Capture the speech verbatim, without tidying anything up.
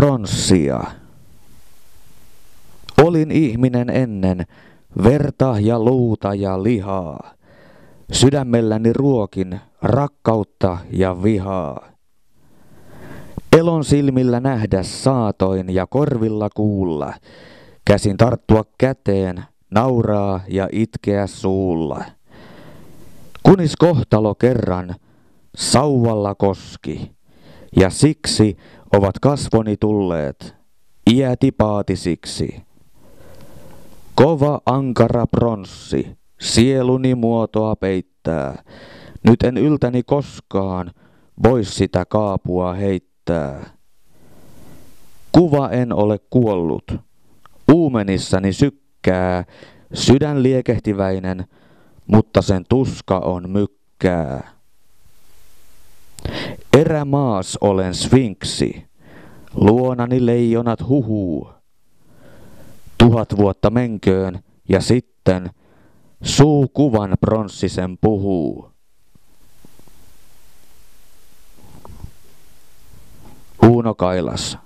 Pronssia. Olin ihminen ennen, verta ja luuta ja lihaa. Sydämelläni ruokin rakkautta ja vihaa. Elon silmillä nähdä saatoin ja korvilla kuulla, käsin tarttua käteen, nauraa ja itkeä suulla. Kunis kohtalo kerran sauvalla koski, ja siksi ovat kasvoni tulleet iäti paatisiksi. Kova ankara pronssi sieluni muotoa peittää, nyt en yltäni koskaan vois sitä kaapua heittää. Kuva en ole kuollut, uumenissani sykkää, sydän liekehtiväinen, mutta sen tuska on mykkää. Erämaas olen sfinksi, luonani leijonat huhuu. Tuhat vuotta menköön ja sitten suu kuvan pronssisen puhuu. Uuno Kailas.